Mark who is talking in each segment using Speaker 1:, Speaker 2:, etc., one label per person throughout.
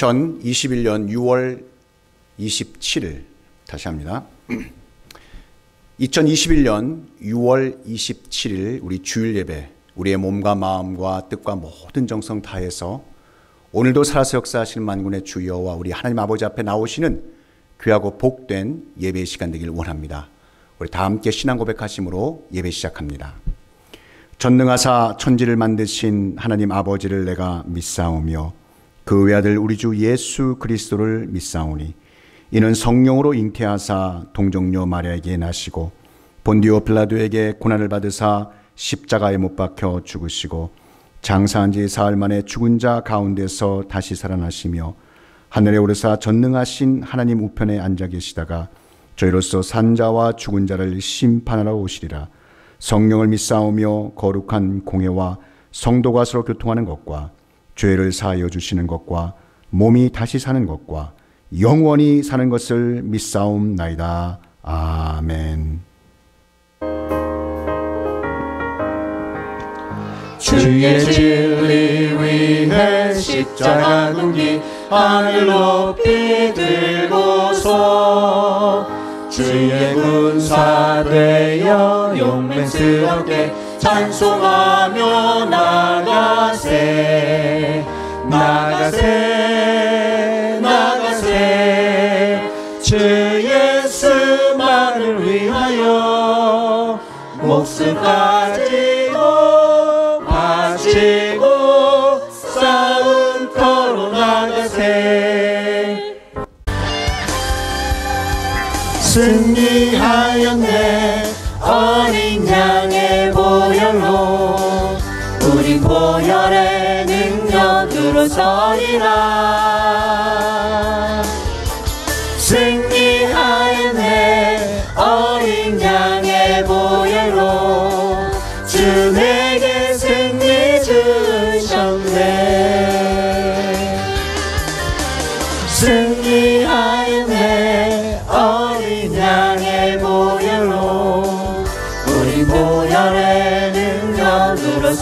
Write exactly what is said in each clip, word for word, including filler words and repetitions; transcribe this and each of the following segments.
Speaker 1: 이천이십일 년 유월 이십칠일 다시 합니다. 이천이십일 년 유월 이십칠일 우리 주일 예배, 우리의 몸과 마음과 뜻과 모든 정성 다해서 오늘도 살아서 역사하시는 만군의 주 여호와 우리 하나님 아버지 앞에 나오시는 귀하고 복된 예배 시간 되길 원합니다. 우리 다 함께 신앙 고백하심으로 예배 시작합니다. 전능하사 천지를 만드신 하나님 아버지를 내가 믿사오며 그 외아들 우리 주 예수 그리스도를 믿사오니 이는 성령으로 잉태하사 동정녀 마리아에게 나시고 본디오 빌라도에게 고난을 받으사 십자가에 못 박혀 죽으시고 장사한 지 사흘 만에 죽은 자 가운데서 다시 살아나시며 하늘에 오르사 전능하신 하나님 우편에 앉아 계시다가 저희로서 산 자와 죽은 자를 심판하러 오시리라. 성령을 믿사오며 거룩한 공회와 성도가 서로 교통하는 것과 죄를 사하여 주시는 것과 몸이 다시 사는 것과 영원히 사는 것을 믿사옵나이다. 아멘.
Speaker 2: 주의 진리 위해 십자가 눈기 하늘 높이 들고서 주의 군사 되어 용맹스럽게 찬송하며 나가세 나가세 나가세 주 예수만을 위하여 목숨까지 바치고 싸움터로 나가세 승리하였네 어린 양의 보혈로 우리 보혈의 능력으로 서리라. 승리하였네 어린 양의 보혈로 주 내게 승리 주셨네. 승리하였네 어린 양의 보혈로 우리 보혈의 능력으로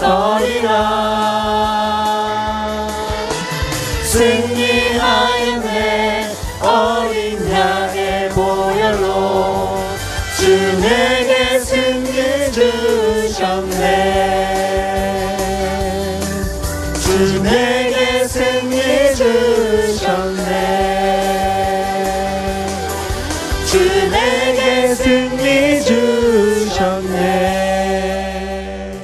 Speaker 2: 서리라. 승리하였네 어린 양의 보혈로 주 내게 승리 주셨네. 주 내게 승리 주셨네. 주 내게 승리 주셨네.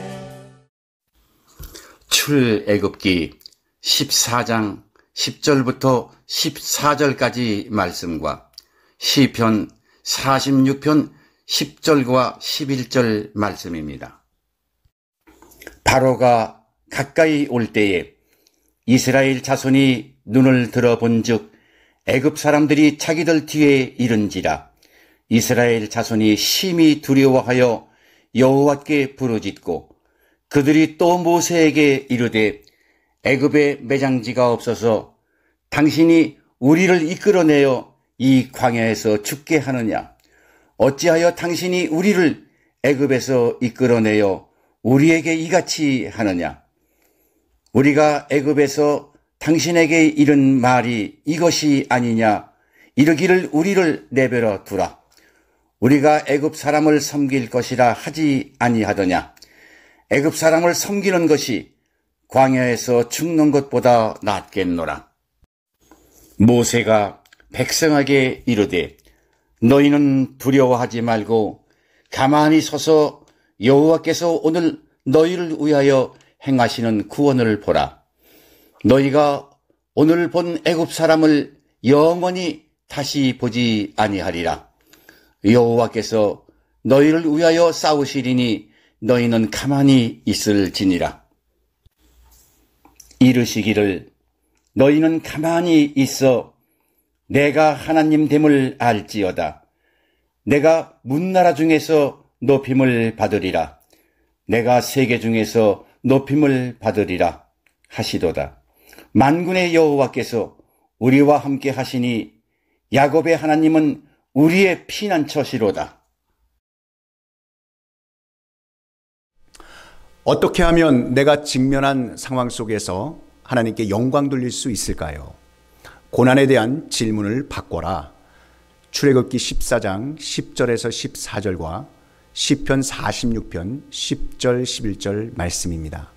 Speaker 3: 출애굽기 십사 장 십 절부터 십사 절까지 말씀과 시편 사십육 편 십 절과 십일 절 말씀입니다. 바로가 가까이 올 때에 이스라엘 자손이 눈을 들어본즉 애굽 사람들이 자기들 뒤에 이른지라. 이스라엘 자손이 심히 두려워하여 여호와께 부르짖고 그들이 또 모세에게 이르되 애굽에 매장지가 없어서 당신이 우리를 이끌어내어 이 광야에서 죽게 하느냐? 어찌하여 당신이 우리를 애굽에서 이끌어내어 우리에게 이같이 하느냐? 우리가 애굽에서 당신에게 이른 말이 이것이 아니냐? 이르기를 우리를 내버려 두라. 우리가 애굽 사람을 섬길 것이라 하지 아니하더냐? 애굽 사람을 섬기는 것이 광야에서 죽는 것보다 낫겠노라. 모세가 백성에게 이르되 너희는 두려워하지 말고 가만히 서서 여호와께서 오늘 너희를 위하여 행하시는 구원을 보라. 너희가 오늘 본 애굽 사람을 영원히 다시 보지 아니하리라. 여호와께서 너희를 위하여 싸우시리니 너희는 가만히 있을지니라. 이르시기를 너희는 가만히 있어 내가 하나님 됨을 알지어다. 내가 문나라 중에서 높임을 받으리라. 내가 세계 중에서 높임을 받으리라 하시도다. 만군의 여호와께서 우리와 함께 하시니 야곱의 하나님은 우리의 피난처시로다.
Speaker 1: 어떻게 하면 내가 직면한 상황 속에서 하나님께 영광 돌릴 수 있을까요? 고난에 대한 질문을 바꿔라. 출애굽기 십사 장 십 절에서 십사 절과 시편 사십육 편 십 절 십일 절 말씀입니다.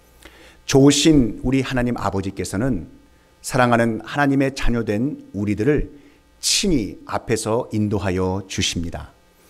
Speaker 1: 좋으신 우리 하나님 아버지께서는 사랑하는 하나님의 자녀된 우리들을 친히 앞에서 인도하여 주십니다.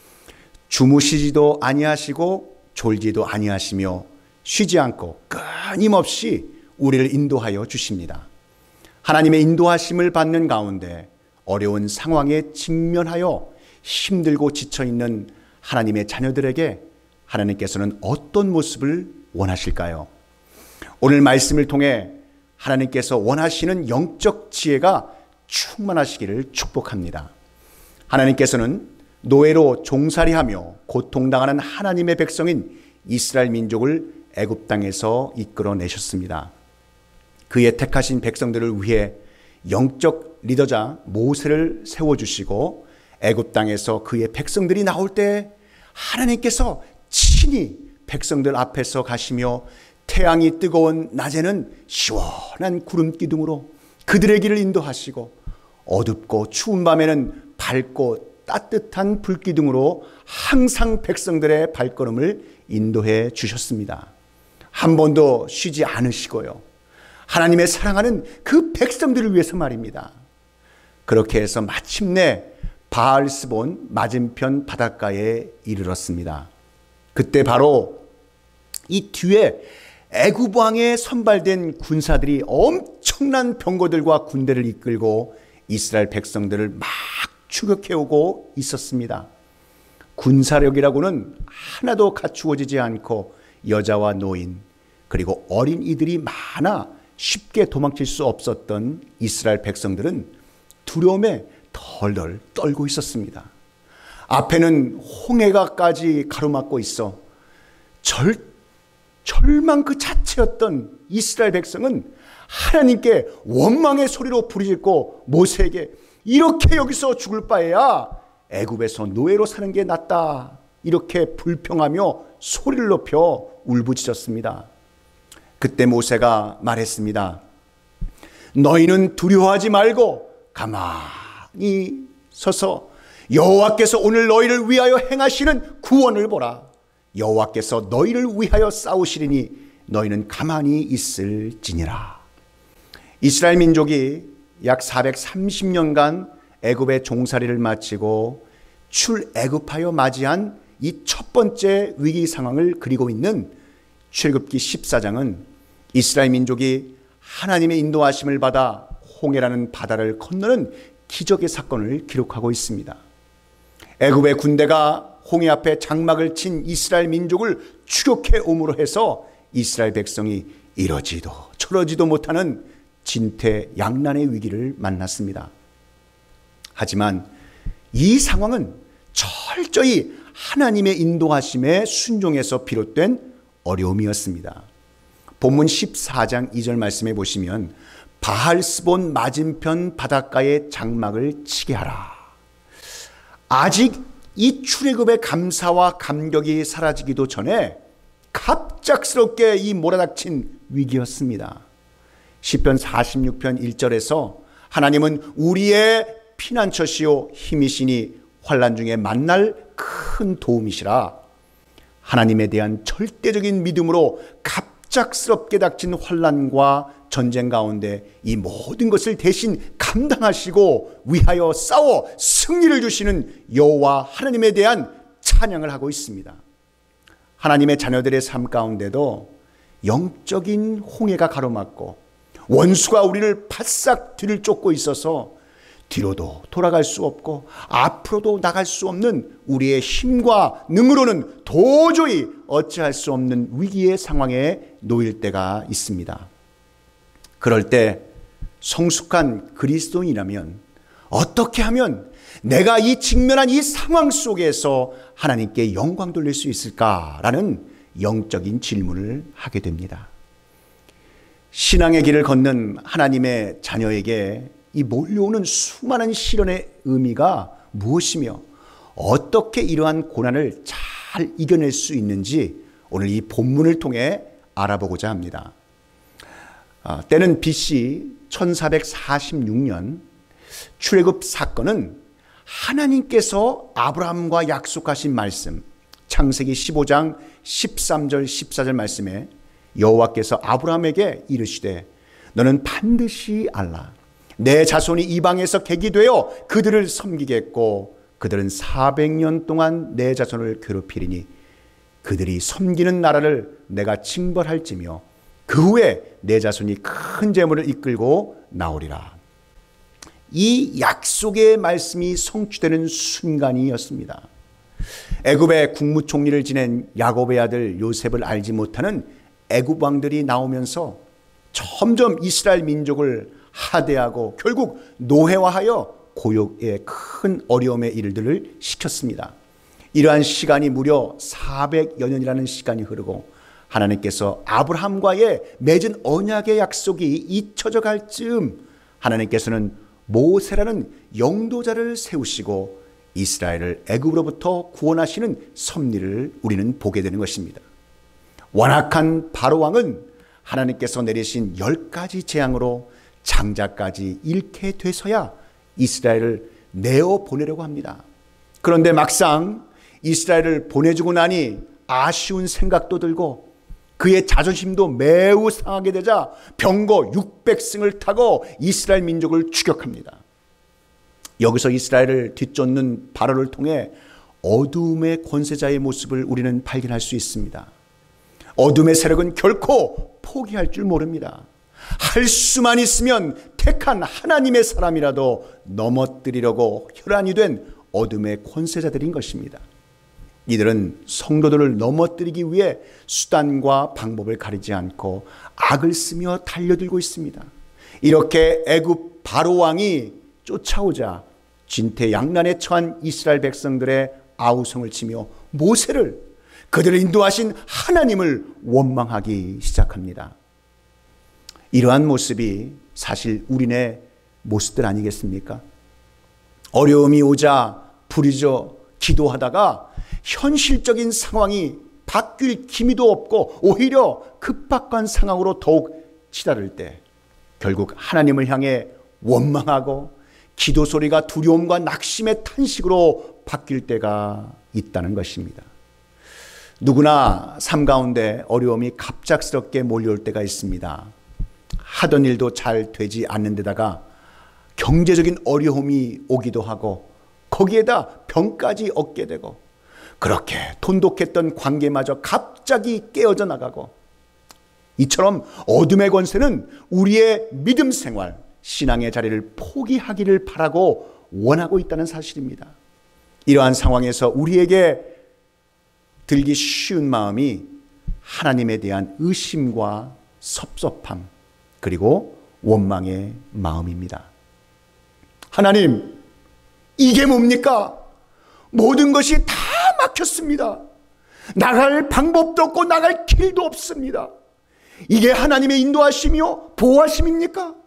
Speaker 1: 주무시지도 아니하시고 졸지도 아니하시며 쉬지 않고 끊임없이 우리를 인도하여 주십니다. 하나님의 인도하심을 받는 가운데 어려운 상황에 직면하여 힘들고 지쳐있는 하나님의 자녀들에게 하나님께서는 어떤 모습을 원하실까요? 오늘 말씀을 통해 하나님께서 원하시는 영적 지혜가 충만하시기를 축복합니다. 하나님께서는 노예로 종살이하며 고통당하는 하나님의 백성인 이스라엘 민족을 애굽 땅에서 이끌어내셨습니다. 그의 택하신 백성들을 위해 영적 리더자 모세를 세워주시고 애굽 땅에서 그의 백성들이 나올 때 하나님께서 친히 백성들 앞에서 가시며 태양이 뜨거운 낮에는 시원한 구름 기둥으로 그들의 길을 인도하시고 어둡고 추운 밤에는 밝고 따뜻한 불기둥으로 항상 백성들의 발걸음을 인도해 주셨습니다. 한 번도 쉬지 않으시고요. 하나님의 사랑하는 그 백성들을 위해서 말입니다. 그렇게 해서 마침내 바알스본 맞은편 바닷가에 이르렀습니다. 그때 바로 이 뒤에 애굽 왕에 선발된 군사들이 엄청난 병거들과 군대를 이끌고 이스라엘 백성들을 막 추격해오고 있었습니다. 군사력이라고는 하나도 갖추어지지 않고 여자와 노인 그리고 어린이들이 많아 쉽게 도망칠 수 없었던 이스라엘 백성들은 두려움에 덜덜 떨고 있었습니다. 앞에는 홍해가까지 가로막고 있어 절, 절망 그 자체였던 이스라엘 백성은 하나님께 원망의 소리로 부르짖고 모세에게 이렇게 여기서 죽을 바에야 애굽에서 노예로 사는 게 낫다 이렇게 불평하며 소리를 높여 울부짖었습니다. 그때 모세가 말했습니다. 너희는 두려워하지 말고 가만히 서서 여호와께서 오늘 너희를 위하여 행하시는 구원을 보라. 여호와께서 너희를 위하여 싸우시리니 너희는 가만히 있을지니라. 이스라엘 민족이 약 사백삼십 년간 애굽의 종살이를 마치고 출애굽하여 맞이한 이 첫 번째 위기 상황을 그리고 있는 출애굽기 십사 장은 이스라엘 민족이 하나님의 인도하심을 받아 홍해라는 바다를 건너는 기적의 사건을 기록하고 있습니다. 애굽의 군대가 홍해 앞에 장막을 친 이스라엘 민족을 추격해 옴으로 해서 이스라엘 백성이 이러지도 저러지도 못하는 진퇴양난의 위기를 만났습니다. 하지만 이 상황은 철저히 하나님의 인도하심에 순종해서 비롯된 어려움이었습니다. 본문 십사 장 이 절 말씀해 보시면 바알스본 맞은편 바닷가에 장막을 치게 하라. 아직 이 출애굽의 감사와 감격이 사라지기도 전에 갑작스럽게 이 몰아닥친 위기였습니다. 시편 사십육 편 일 절에서 하나님은 우리의 피난처시요 힘이시니 환난 중에 만날 큰 도움이시라. 하나님에 대한 절대적인 믿음으로 갑작스럽게 닥친 환난과 전쟁 가운데 이 모든 것을 대신 감당하시고 위하여 싸워 승리를 주시는 여호와 하나님에 대한 찬양을 하고 있습니다. 하나님의 자녀들의 삶 가운데도 영적인 홍해가 가로막고 원수가 우리를 바싹 뒤를 쫓고 있어서 뒤로도 돌아갈 수 없고 앞으로도 나갈 수 없는 우리의 힘과 능으로는 도저히 어찌할 수 없는 위기의 상황에 놓일 때가 있습니다. 그럴 때 성숙한 그리스도인이라면 어떻게 하면 내가 이 직면한 이 상황 속에서 하나님께 영광 돌릴 수 있을까라는 영적인 질문을 하게 됩니다. 신앙의 길을 걷는 하나님의 자녀에게 이 몰려오는 수많은 시련의 의미가 무엇이며 어떻게 이러한 고난을 잘 이겨낼 수 있는지 오늘 이 본문을 통해 알아보고자 합니다. 아, 때는 비씨 천사백사십육 년 출애굽 사건은 하나님께서 아브라함과 약속하신 말씀, 창세기 십오 장 십삼 절 십사 절 말씀에 여호와께서 아브라함에게 이르시되 너는 반드시 알라. 내 자손이 이방에서 객이 되어 그들을 섬기겠고 그들은 사백 년 동안 내 자손을 괴롭히리니 그들이 섬기는 나라를 내가 징벌할지며 그 후에 내 자손이 큰 재물을 이끌고 나오리라. 이 약속의 말씀이 성취되는 순간이었습니다. 애굽의 국무총리를 지낸 야곱의 아들 요셉을 알지 못하는 애굽 왕들이 나오면서 점점 이스라엘 민족을 하대하고 결국 노예화하여 고역의 큰 어려움의 일들을 시켰습니다. 이러한 시간이 무려 사백여 년이라는 시간이 흐르고 하나님께서 아브라함과의 맺은 언약의 약속이 잊혀져 갈 즈음 하나님께서는 모세라는 영도자를 세우시고 이스라엘을 애굽으로부터 구원하시는 섭리를 우리는 보게 되는 것입니다. 완악한 바로 왕은 하나님께서 내리신 열 가지 재앙으로 장자까지 잃게 돼서야 이스라엘을 내어 보내려고 합니다. 그런데 막상 이스라엘을 보내주고 나니 아쉬운 생각도 들고 그의 자존심도 매우 상하게 되자 병거 육백 승을 타고 이스라엘 민족을 추격합니다. 여기서 이스라엘을 뒤쫓는 바로를 통해 어둠의 권세자의 모습을 우리는 발견할 수 있습니다. 어둠의 세력은 결코 포기할 줄 모릅니다. 할 수만 있으면 택한 하나님의 사람이라도 넘어뜨리려고 혈안이 된 어둠의 권세자들인 것입니다. 이들은 성도들을 넘어뜨리기 위해 수단과 방법을 가리지 않고 악을 쓰며 달려들고 있습니다. 이렇게 애굽 바로 왕이 쫓아오자 진퇴양난에 처한 이스라엘 백성들의 아우성을 치며 모세를, 그들을 인도하신 하나님을 원망하기 시작합니다. 이러한 모습이 사실 우리네 모습들 아니겠습니까? 어려움이 오자 부르짖어 기도하다가 현실적인 상황이 바뀔 기미도 없고 오히려 급박한 상황으로 더욱 치달을 때 결국 하나님을 향해 원망하고 기도 소리가 두려움과 낙심의 탄식으로 바뀔 때가 있다는 것입니다. 누구나 삶 가운데 어려움이 갑작스럽게 몰려올 때가 있습니다. 하던 일도 잘 되지 않는 데다가 경제적인 어려움이 오기도 하고 거기에다 병까지 얻게 되고 그렇게 돈독했던 관계마저 갑자기 깨어져 나가고 이처럼 어둠의 권세는 우리의 믿음 생활, 신앙의 자리를 포기하기를 바라고 원하고 있다는 사실입니다. 이러한 상황에서 우리에게 들기 쉬운 마음이 하나님에 대한 의심과 섭섭함 그리고 원망의 마음입니다. 하나님, 이게 뭡니까? 모든 것이 다 막혔습니다. 나갈 방법도 없고 나갈 길도 없습니다. 이게 하나님의 인도하심이요 보호하심입니까?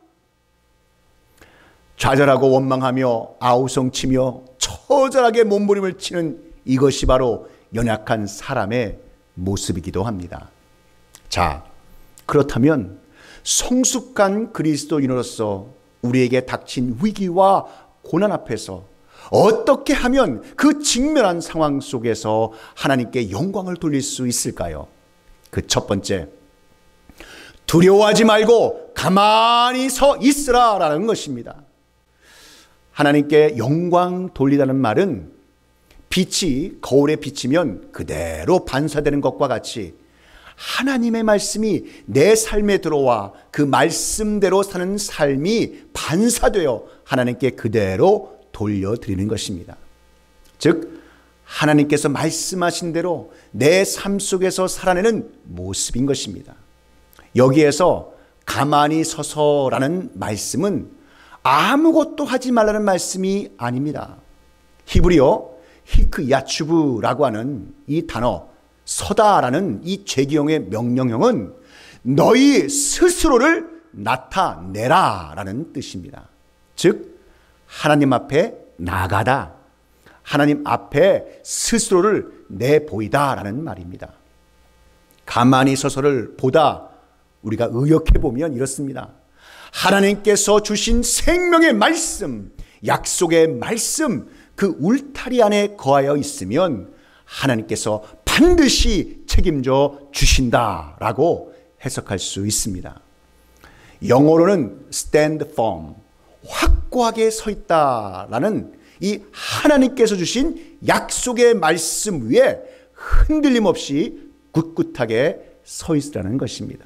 Speaker 1: 좌절하고 원망하며 아우성치며 처절하게 몸부림을 치는 이것이 바로 연약한 사람의 모습이기도 합니다. 자, 그렇다면 성숙한 그리스도인으로서 우리에게 닥친 위기와 고난 앞에서 어떻게 하면 그 직면한 상황 속에서 하나님께 영광을 돌릴 수 있을까요? 그 첫 번째, 두려워하지 말고 가만히 서 있으라라는 것입니다. 하나님께 영광 돌리다는 말은 빛이 거울에 비치면 그대로 반사되는 것과 같이 하나님의 말씀이 내 삶에 들어와 그 말씀대로 사는 삶이 반사되어 하나님께 그대로 돌려드리는 것입니다. 즉 하나님께서 말씀하신 대로 내 삶 속에서 살아내는 모습인 것입니다. 여기에서 가만히 서서라는 말씀은 아무것도 하지 말라는 말씀이 아닙니다. 히브리어 히크 야추브라고 하는 이 단어, 서다라는 이 죄기형의 명령형은 너희 스스로를 나타내라 라는 뜻입니다. 즉 하나님 앞에 나가다, 하나님 앞에 스스로를 내보이다 라는 말입니다. 가만히 서서를 보다 우리가 의역해 보면 이렇습니다. 하나님께서 주신 생명의 말씀, 약속의 말씀, 그 울타리 안에 거하여 있으면 하나님께서 반드시 책임져 주신다라고 해석할 수 있습니다. 영어로는 stand firm, 확고하게 서 있다라는 이 하나님께서 주신 약속의 말씀 위에 흔들림 없이 굳굳하게 서 있으라는 것입니다.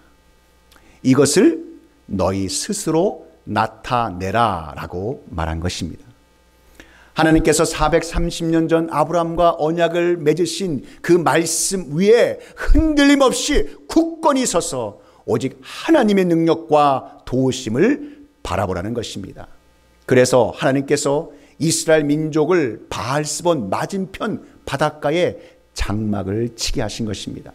Speaker 1: 이것을 너희 스스로 나타내라 라고 말한 것입니다. 하나님께서 사백삼십 년 전 아브라함과 언약을 맺으신 그 말씀 위에 흔들림 없이 굳건히 서서 오직 하나님의 능력과 도우심을 바라보라는 것입니다. 그래서 하나님께서 이스라엘 민족을 바알스본 맞은편 바닷가에 장막을 치게 하신 것입니다.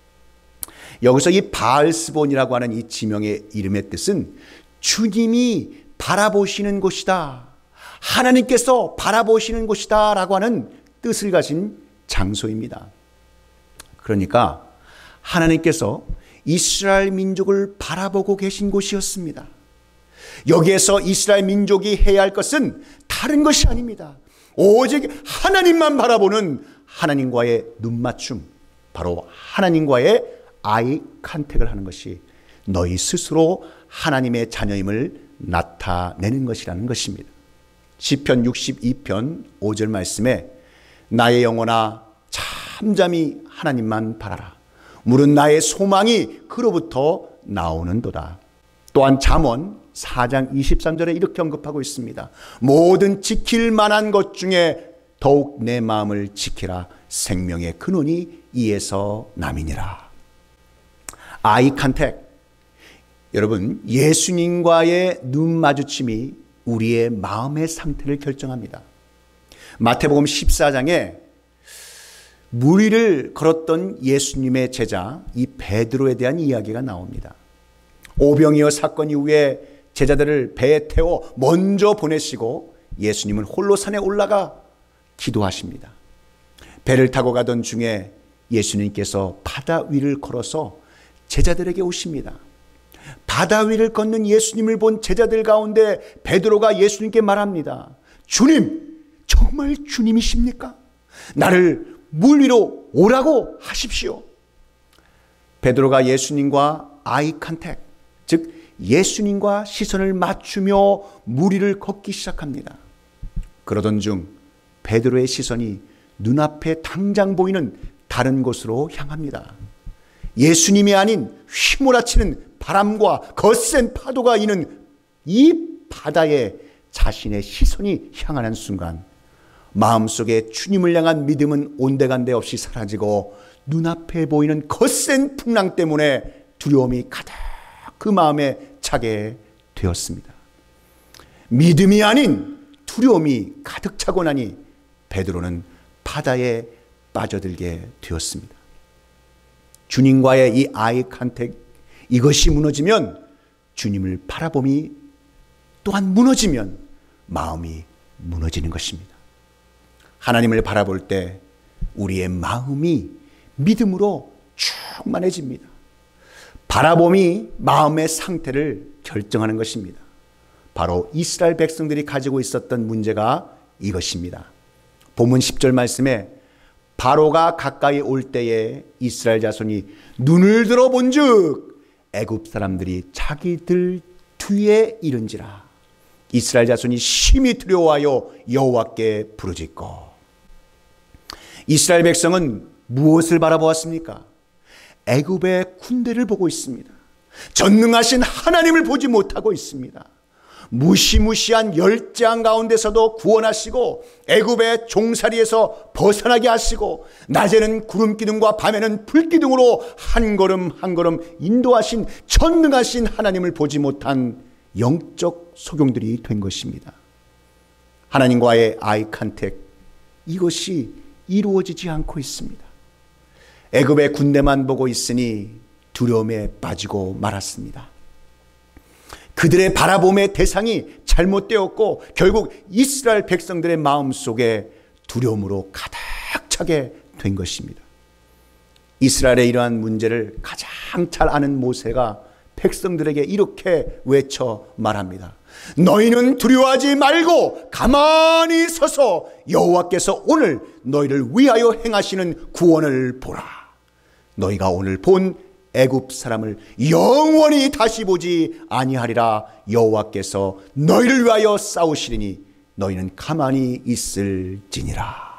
Speaker 1: 여기서 이 바알스본이라고 하는 이 지명의 이름의 뜻은 주님이 바라보시는 곳이다, 하나님께서 바라보시는 곳이다 라고 하는 뜻을 가진 장소입니다. 그러니까 하나님께서 이스라엘 민족을 바라보고 계신 곳이었습니다. 여기에서 이스라엘 민족이 해야 할 것은 다른 것이 아닙니다. 오직 하나님만 바라보는 하나님과의 눈맞춤, 바로 하나님과의 아이 컨택을 하는 것이 너희 스스로 하나님의 자녀임을 나타내는 것이라는 것입니다. 시편 육십이 편 오 절 말씀에 나의 영혼아 잠잠히 하나님만 바라라. 물은 나의 소망이 그로부터 나오는도다. 또한 잠언 사 장 이십삼 절에 이렇게 언급하고 있습니다. 모든 지킬 만한 것 중에 더욱 내 마음을 지키라. 생명의 근원이 이에서 남이니라. 아이 컨택. 여러분, 예수님과의 눈 마주침이 우리의 마음의 상태를 결정합니다. 마태복음 십사 장에 물 위를 걸었던 예수님의 제자 이 베드로에 대한 이야기가 나옵니다. 오병이어 사건 이후에 제자들을 배에 태워 먼저 보내시고 예수님은 홀로 산에 올라가 기도하십니다. 배를 타고 가던 중에 예수님께서 바다 위를 걸어서 제자들에게 오십니다. 바다 위를 걷는 예수님을 본 제자들 가운데 베드로가 예수님께 말합니다. 주님, 정말 주님이십니까? 나를 물 위로 오라고 하십시오. 베드로가 예수님과 아이 컨택, 즉 예수님과 시선을 맞추며 물 위를 걷기 시작합니다. 그러던 중 베드로의 시선이 눈앞에 당장 보이는 다른 곳으로 향합니다. 예수님이 아닌 휘몰아치는 바람과 거센 파도가 이는 이 바다에 자신의 시선이 향하는 순간 마음속에 주님을 향한 믿음은 온데간데 없이 사라지고 눈앞에 보이는 거센 풍랑 때문에 두려움이 가득 그 마음에 차게 되었습니다. 믿음이 아닌 두려움이 가득 차고 나니 베드로는 바다에 빠져들게 되었습니다. 주님과의 이 아이 컨택, 이것이 무너지면 주님을 바라봄이 또한 무너지면 마음이 무너지는 것입니다. 하나님을 바라볼 때 우리의 마음이 믿음으로 충만해집니다. 바라봄이 마음의 상태를 결정하는 것입니다. 바로 이스라엘 백성들이 가지고 있었던 문제가 이것입니다. 본문 십 절 말씀에 바로가 가까이 올 때에 이스라엘 자손이 눈을 들어 본즉 애굽 사람들이 자기들 뒤에 이른지라. 이스라엘 자손이 심히 두려워하여 여호와께 부르짖고. 이스라엘 백성은 무엇을 바라보았습니까? 애굽의 군대를 보고 있습니다. 전능하신 하나님을 보지 못하고 있습니다. 무시무시한 열장 가운데서도 구원하시고 애굽의 종살이에서 벗어나게 하시고 낮에는 구름 기둥과 밤에는 불 기둥으로 한 걸음 한 걸음 인도하신 전능하신 하나님을 보지 못한 영적 소경들이 된 것입니다. 하나님과의 아이 컨택, 이것이 이루어지지 않고 있습니다. 애굽의 군대만 보고 있으니 두려움에 빠지고 말았습니다. 그들의 바라봄의 대상이 잘못되었고 결국 이스라엘 백성들의 마음속에 두려움으로 가득 차게 된 것입니다. 이스라엘의 이러한 문제를 가장 잘 아는 모세가 백성들에게 이렇게 외쳐 말합니다. 너희는 두려워하지 말고 가만히 서서 여호와께서 오늘 너희를 위하여 행하시는 구원을 보라. 너희가 오늘 본 애굽 사람을 영원히 다시 보지 아니하리라. 여호와께서 너희를 위하여 싸우시리니 너희는 가만히 있을지니라.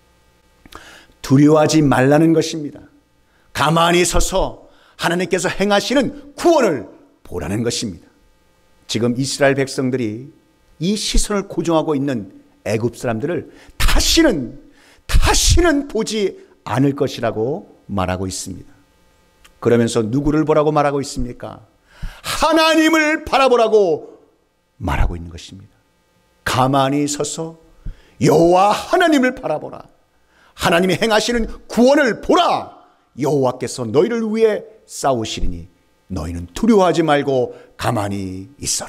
Speaker 1: 두려워하지 말라는 것입니다. 가만히 서서 하나님께서 행하시는 구원을 보라는 것입니다. 지금 이스라엘 백성들이 이 시선을 고정하고 있는 애굽 사람들을 다시는 다시는 보지 않을 것이라고 말하고 있습니다. 그러면서 누구를 보라고 말하고 있습니까? 하나님을 바라보라고 말하고 있는 것입니다. 가만히 서서 여호와 하나님을 바라보라. 하나님이 행하시는 구원을 보라. 여호와께서 너희를 위해 싸우시리니 너희는 두려워하지 말고 가만히 있어라.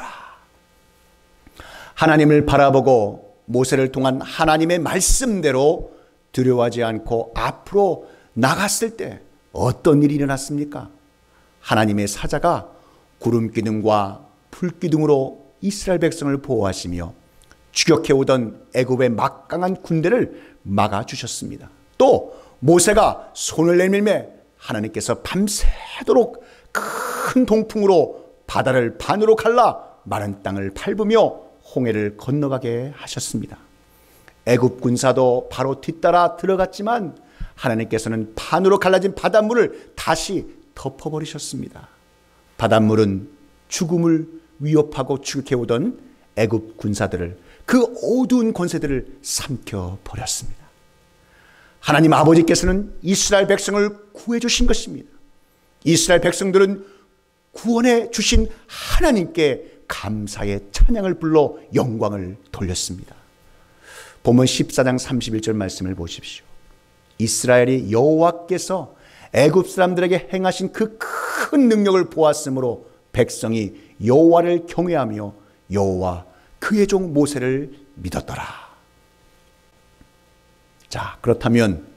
Speaker 1: 하나님을 바라보고 모세를 통한 하나님의 말씀대로 두려워하지 않고 앞으로 나갔을 때 어떤 일이 일어났습니까? 하나님의 사자가 구름 기둥과 불 기둥으로 이스라엘 백성을 보호하시며 추격해오던 애굽의 막강한 군대를 막아주셨습니다. 또 모세가 손을 내밀매 하나님께서 밤새도록 큰 동풍으로 바다를 반으로 갈라 마른 땅을 밟으며 홍해를 건너가게 하셨습니다. 애굽 군사도 바로 뒤따라 들어갔지만 하나님께서는 반으로 갈라진 바닷물을 다시 덮어버리셨습니다. 바닷물은 죽음을 위협하고 추격해오던 애굽 군사들을, 그 어두운 권세들을 삼켜버렸습니다. 하나님 아버지께서는 이스라엘 백성을 구해주신 것입니다. 이스라엘 백성들은 구원해 주신 하나님께 감사의 찬양을 불러 영광을 돌렸습니다. 본문 십사 장 삼십일 절 말씀을 보십시오. 이스라엘이 여호와께서 애굽 사람들에게 행하신 그 큰 능력을 보았으므로 백성이 여호와를 경외하며 여호와 그의 종 모세를 믿었더라. 자, 그렇다면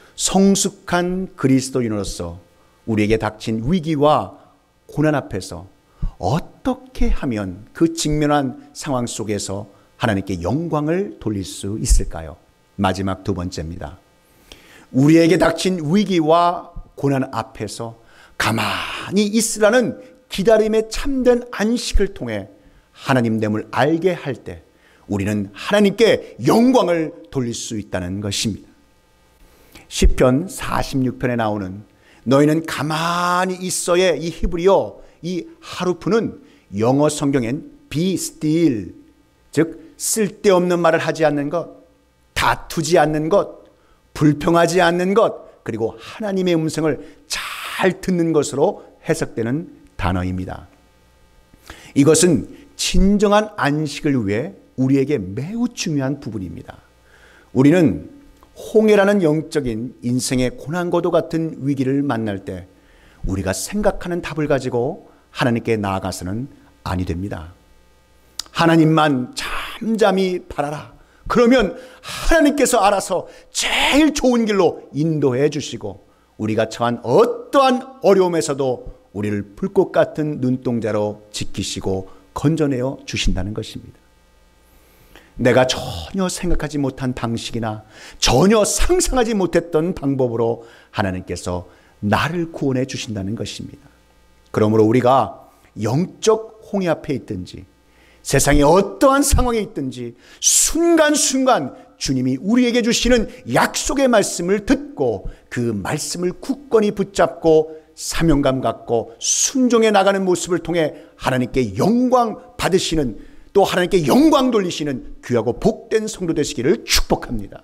Speaker 1: 성숙한 그리스도인으로서 우리에게 닥친 위기와 고난 앞에서 어떻게 하면 그 직면한 상황 속에서 하나님께 영광을 돌릴 수 있을까요? 마지막 두 번째입니다. 우리에게 닥친 위기와 고난 앞에서 가만히 있으라는 기다림의 참된 안식을 통해 하나님됨을 알게 할 때 우리는 하나님께 영광을 돌릴 수 있다는 것입니다. 시편 사십육 편에 나오는 너희는 가만히 있어의 이 히브리어 이 하루프는 영어 성경엔 be still, 즉 쓸데없는 말을 하지 않는 것, 다투지 않는 것, 불평하지 않는 것, 그리고 하나님의 음성을 잘 듣는 것으로 해석되는 단어입니다. 이것은 진정한 안식을 위해 우리에게 매우 중요한 부분입니다. 우리는 홍해라는 영적인 인생의 고난과도 같은 위기를 만날 때 우리가 생각하는 답을 가지고 하나님께 나아가서는 아니 됩니다. 하나님만 잠잠히 바라라. 그러면 하나님께서 알아서 제일 좋은 길로 인도해 주시고 우리가 처한 어떠한 어려움에서도 우리를 불꽃 같은 눈동자로 지키시고 건져내어 주신다는 것입니다. 내가 전혀 생각하지 못한 방식이나 전혀 상상하지 못했던 방법으로 하나님께서 나를 구원해 주신다는 것입니다. 그러므로 우리가 영적 홍해 앞에 있든지 세상에 어떠한 상황에 있든지 순간순간 주님이 우리에게 주시는 약속의 말씀을 듣고 그 말씀을 굳건히 붙잡고 사명감 갖고 순종해 나가는 모습을 통해 하나님께 영광 받으시는, 또 하나님께 영광 돌리시는 귀하고 복된 성도 되시기를 축복합니다.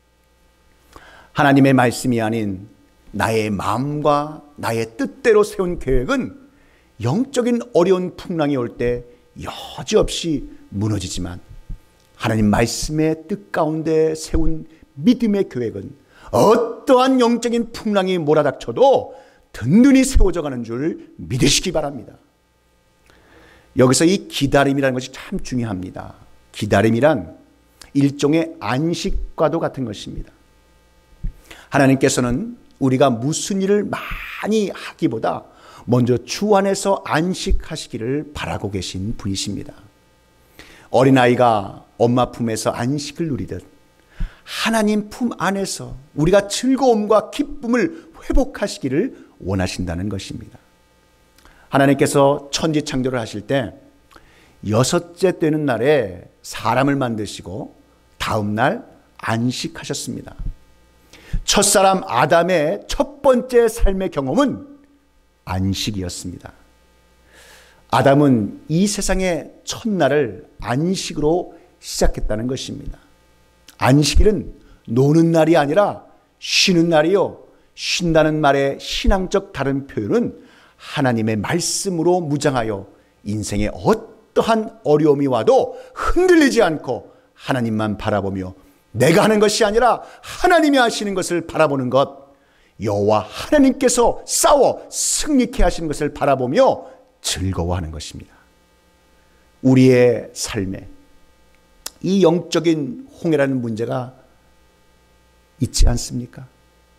Speaker 1: 하나님의 말씀이 아닌 나의 마음과 나의 뜻대로 세운 계획은 영적인 어려운 풍랑이 올 때 여지없이 무너지지만 하나님 말씀의 뜻 가운데 세운 믿음의 계획은 어떠한 영적인 풍랑이 몰아닥쳐도 든든히 세워져 가는 줄 믿으시기 바랍니다. 여기서 이 기다림이라는 것이 참 중요합니다. 기다림이란 일종의 안식과도 같은 것입니다. 하나님께서는 우리가 무슨 일을 많이 하기보다 먼저 주 안에서 안식하시기를 바라고 계신 분이십니다. 어린아이가 엄마 품에서 안식을 누리듯 하나님 품 안에서 우리가 즐거움과 기쁨을 회복하시기를 원하신다는 것입니다. 하나님께서 천지 창조를 하실 때 여섯째 되는 날에 사람을 만드시고 다음 날 안식하셨습니다. 첫사람 아담의 첫 번째 삶의 경험은 안식이었습니다. 아담은 이 세상의 첫날을 안식으로 시작했다는 것입니다. 안식일은 노는 날이 아니라 쉬는 날이요. 쉰다는 말의 신앙적 다른 표현은 하나님의 말씀으로 무장하여 인생의 어떠한 어려움이 와도 흔들리지 않고 하나님만 바라보며 내가 하는 것이 아니라 하나님이 하시는 것을 바라보는 것, 여호와 하나님께서 싸워 승리케 하시는 것을 바라보며 즐거워하는 것입니다. 우리의 삶에 이 영적인 홍해라는 문제가 있지 않습니까?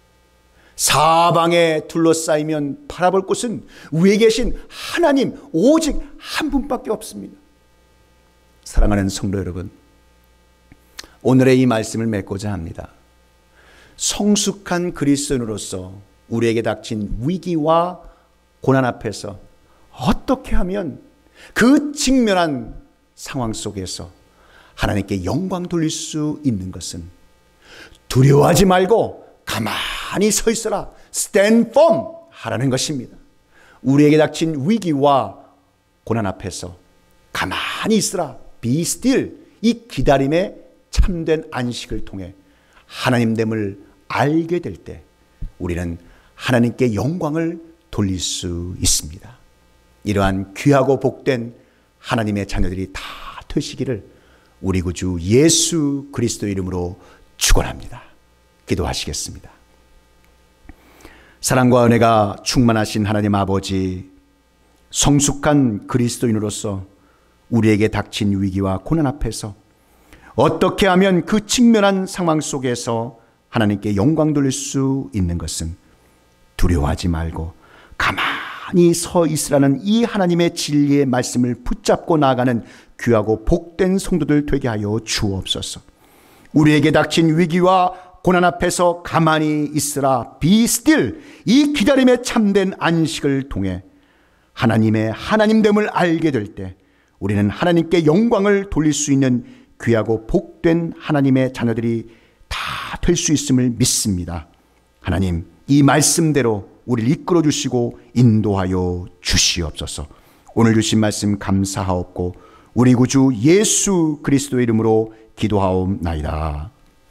Speaker 1: 사방에 둘러싸이면 바라볼 곳은 위에 계신 하나님 오직 한 분밖에 없습니다. 사랑하는 성도 여러분, 오늘의 이 말씀을 맺고자 합니다. 성숙한 그리스도인으로서 우리에게 닥친 위기와 고난 앞에서 어떻게 하면 그 직면한 상황 속에서 하나님께 영광 돌릴 수 있는 것은 두려워하지 말고 가만히 서 있어라. Stand firm 하라는 것입니다. 우리에게 닥친 위기와 고난 앞에서 가만히 있으라. Be still. 이 기다림의 참된 안식을 통해 하나님됨을 알게 될 때 우리는 하나님께 영광을 돌릴 수 있습니다. 이러한 귀하고 복된 하나님의 자녀들이 다 되시기를 우리 구주 예수 그리스도 이름으로 축원합니다. 기도하시겠습니다. 사랑과 은혜가 충만하신 하나님 아버지, 성숙한 그리스도인으로서 우리에게 닥친 위기와 고난 앞에서 어떻게 하면 그 직면한 상황 속에서 하나님께 영광 돌릴 수 있는 것은 두려워하지 말고 가만히 서 있으라는 이 하나님의 진리의 말씀을 붙잡고 나아가는 귀하고 복된 성도들 되게 하여 주옵소서. 우리에게 닥친 위기와 고난 앞에서 가만히 있으라. Be still. 이 기다림에 참된 안식을 통해 하나님의 하나님됨을 알게 될 때 우리는 하나님께 영광을 돌릴 수 있는 귀하고 복된 하나님의 자녀들이 다 될 수 있음을 믿습니다. 하나님, 이 말씀대로 우리를 이끌어 주시고 인도하여 주시옵소서. 오늘 주신 말씀 감사하옵고 우리 구주 예수 그리스도의 이름으로 기도하옵나이다.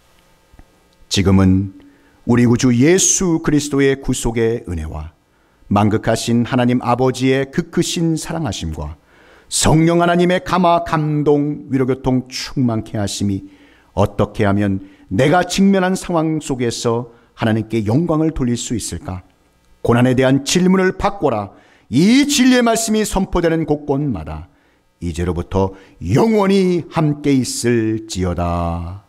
Speaker 1: 지금은 우리 구주 예수 그리스도의 구속의 은혜와 만극하신 하나님 아버지의 그 크신 사랑하심과 성령 하나님의 감화 감동 위로교통 충만케 하심이 어떻게 하면 내가 직면한 상황 속에서 하나님께 영광을 돌릴 수 있을까? 고난에 대한 질문을 바꿔라. 이 진리의 말씀이 선포되는 곳곳마다 이제로부터 영원히 함께 있을지어다.